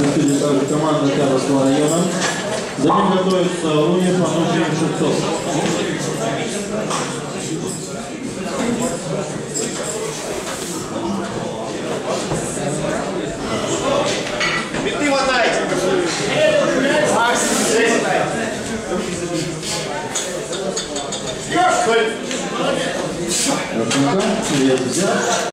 выступили также команда Октябрьского района. За ним готовится Лунев, Ануфриев, Шевцов. Биты хватайте! Привет, друзья!